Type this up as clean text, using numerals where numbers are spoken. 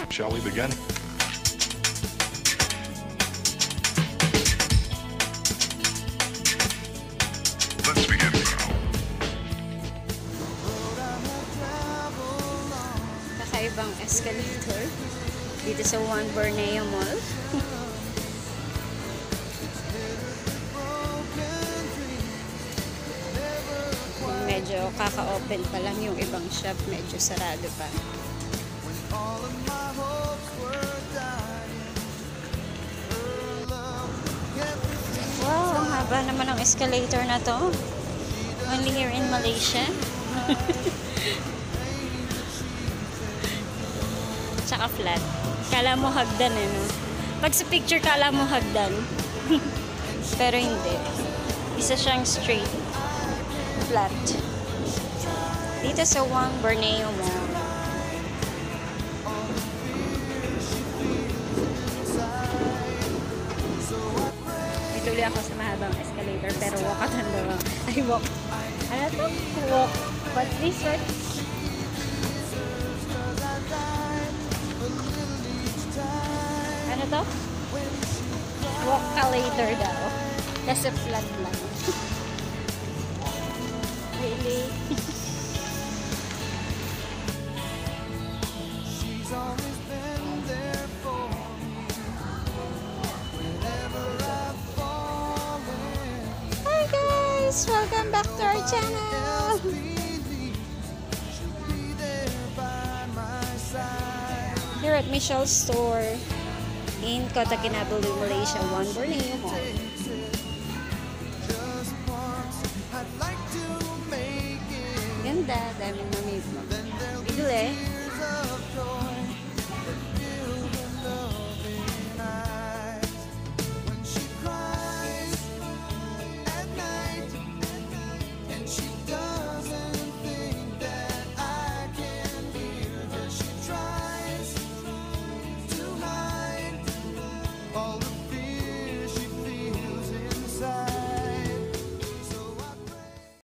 Shall we begin? Let's begin now. Kakaibang escalator dito sa One Borneo Mall. Medyo kaka-open pa lang, yung ibang shop medyo sarado pa. Wow, ang haba naman ng escalator na to. Only here in Malaysia. Tsaka flat. Kala mo hagdan eh, no? Pag sa picture, kala mo hagdan. Pero hindi. Isa siyang straight. Flat. Dito sa One Borneo Mall. May tuloy ako sa mahabang escalator, pero walk-atan daw. Ay, walk. Ano to? Walk. What's this one? Ano to? Walk-a-lator daw. Kasi flat lang. Really? Hi guys! Welcome back to our channel! Here at Michelle's store in Kota Kinabalu, Malaysia, One Borneo Mall. Ganda, daming mamibili.